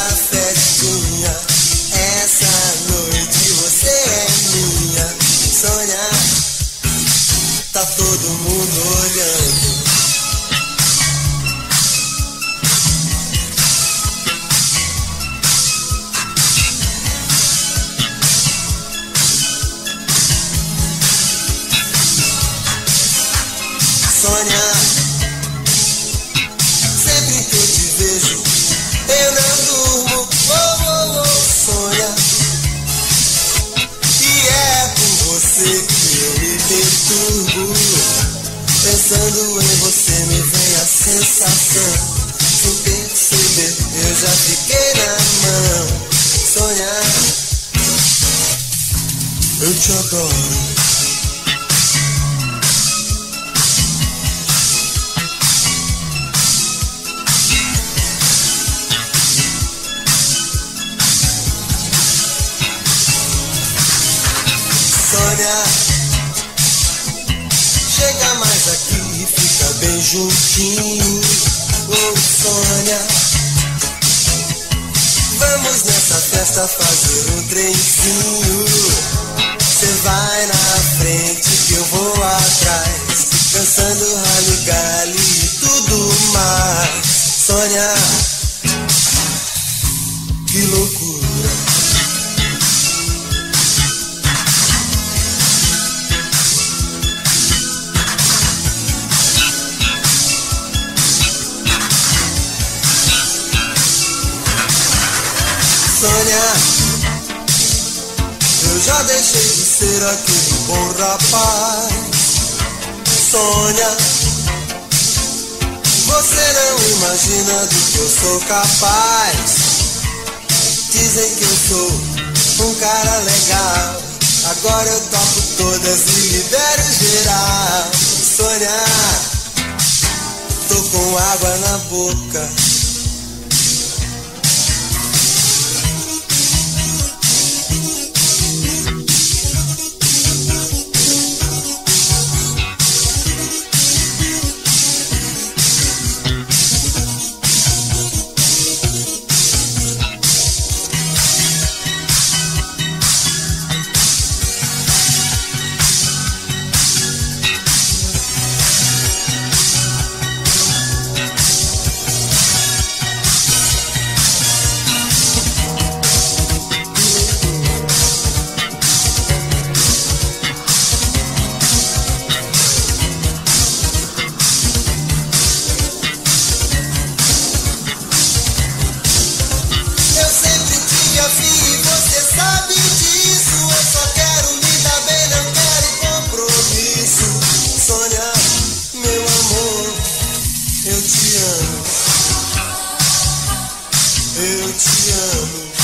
festinha. Essa noite você é minha. Sonha, tá todo mundo olhando. Sonha, sempre que eu te vejo, eu não durmo. Oh, oh, oh, sonha, e é com você que eu me perturbo. Pensando em você me vem a sensação. Sem perceber, eu já fiquei na mão. Sonha, eu te adoro. Sonha, chega mais aqui e fica bem juntinho. Oh, sonha, vamos nessa festa fazer um trenzinho. Cê vai na frente que eu vou atrás, dançando rally-gally e tudo mais. Sonha, que loucura. Sonha, eu já deixei de ser aquele bom rapaz. Sonha, você não imagina do que eu sou capaz. Dizem que eu sou um cara legal, agora eu topo todas e libero geral. Sonha, tô com água na boca. Você sabe disso, eu só quero me dar bem, não quero compromisso. Sonha, meu amor, eu te amo. Eu te amo.